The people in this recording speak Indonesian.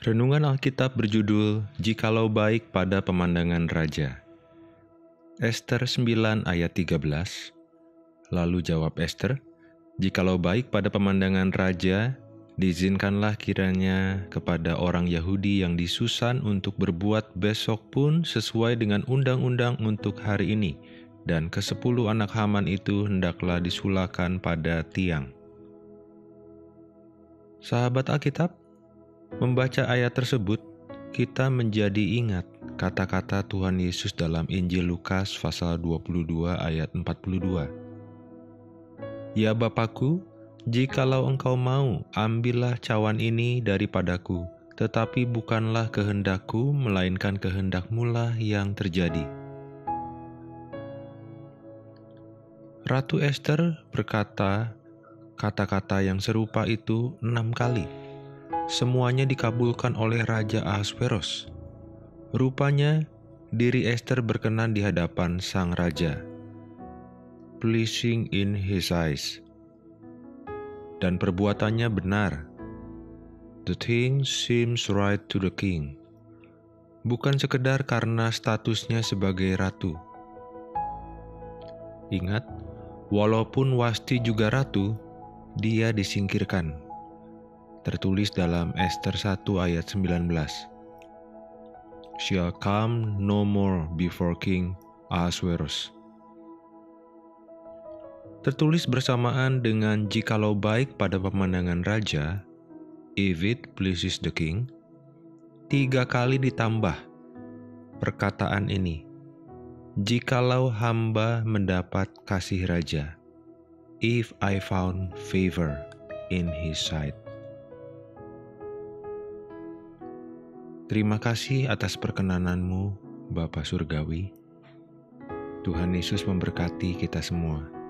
Renungan Alkitab berjudul Jikalau Baik pada Pemandangan Raja. Ester 9 ayat 13. Lalu jawab Ester, "Jikalau baik pada pemandangan raja, diizinkanlah kiranya kepada orang Yahudi yang di Susan untuk berbuat besok pun sesuai dengan undang-undang untuk hari ini, dan ke-10 anak Haman itu hendaklah disulakan pada tiang." Sahabat Alkitab, membaca ayat tersebut, kita menjadi ingat kata-kata Tuhan Yesus dalam Injil Lukas pasal 22 ayat 42. "Ya Bapakku, jikalau engkau mau, ambillah cawan ini daripadaku, tetapi bukanlah kehendakku, melainkan kehendak-Mu-lah yang terjadi." Ratu Ester berkata kata-kata yang serupa itu 6 kali. Semuanya dikabulkan oleh Raja Ahasveros. Rupanya, diri Ester berkenan di hadapan sang raja, pleasing in his eyes. Dan perbuatannya benar. The thing seems right to the king. Bukan sekedar karena statusnya sebagai ratu. Ingat, walaupun Wasti juga ratu, dia disingkirkan. Tertulis dalam Ester 1 ayat 19. "Shall come no more before King Ahasuerus." Tertulis bersamaan dengan jikalau baik pada pemandangan raja, if it pleases the king, 3 kali ditambah perkataan ini, jikalau hamba mendapat kasih raja, if I found favor in his sight. Terima kasih atas perkenananmu, Bapa Surgawi. Tuhan Yesus memberkati kita semua.